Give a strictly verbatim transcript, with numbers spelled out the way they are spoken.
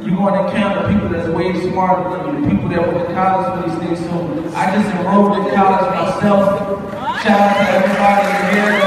you're going to encounter people that's way smarter than you, people that went to college for these things. So I just enrolled in college myself. Shout out to everybody in here.